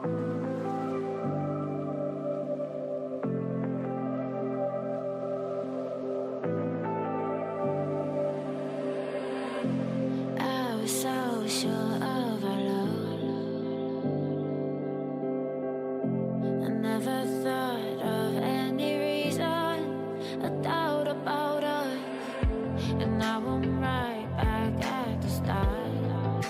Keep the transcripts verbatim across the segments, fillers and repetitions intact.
I was so sure of our love. I never thought of any reason, a doubt about us. And now I'm right back at the start.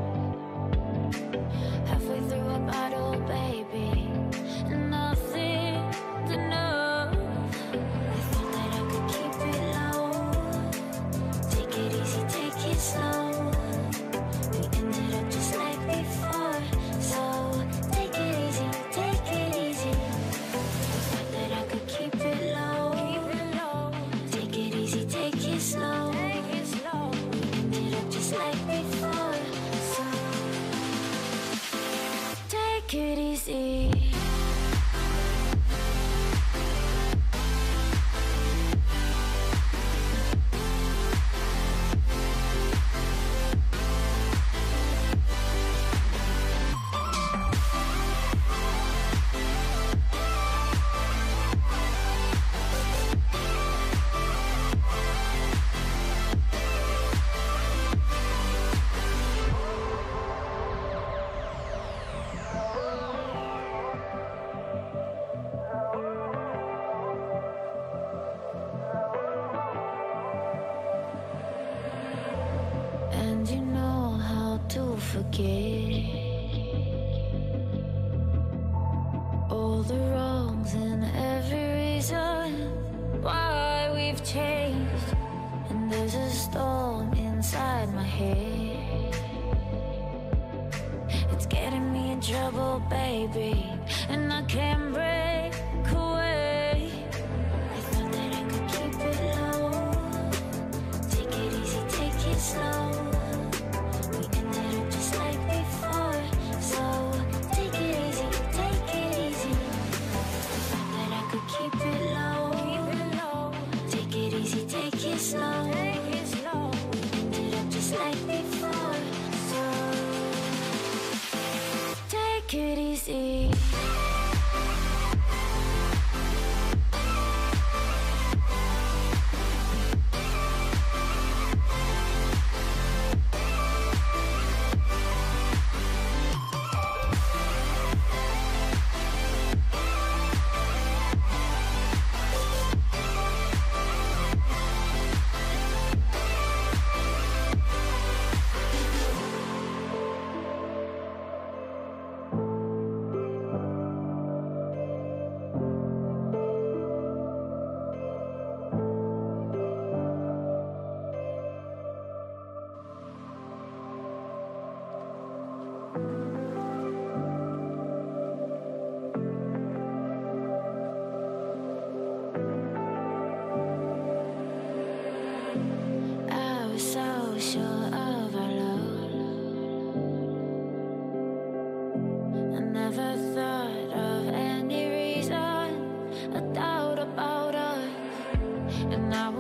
Halfway through a bottle, baby, and nothing's enough. I thought that I could keep it low. Take it easy, take it slow. We ended up just like before, so take it easy, take it easy. I thought that I could keep it low. Take it easy, take it slow. We ended up just like before, so take it easy. And you know how to forget all the wrongs and every reason why we've changed. And there's a storm inside my head, it's getting me in trouble, baby, and I can't break away. I thought that I could keep it low. Take it easy, take it slow. We ended up just like before, so take it easy, take it easy. I thought that I could keep it low. Take it easy, take it slow. We ended up just like before, so take it easy. I was so sure of our love. I never thought of any reason, a doubt about us. And now